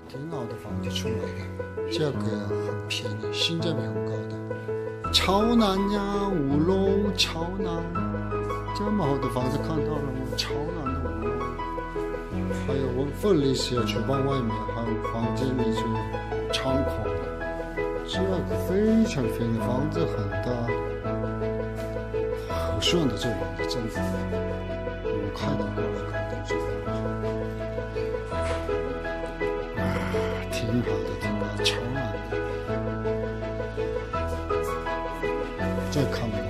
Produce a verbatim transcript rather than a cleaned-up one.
挺好的房子出来的，价格很便宜，性价比很高的。超南呀，五楼超南，这么好的房子看到了吗？超南的五楼，还有我凤梨是厨房外面，还有房间里是窗口，这个非常便宜，房子很大，和顺的这房子真的，我看到过了，看到这个，啊，挺好的，挺好的，超南的。再看。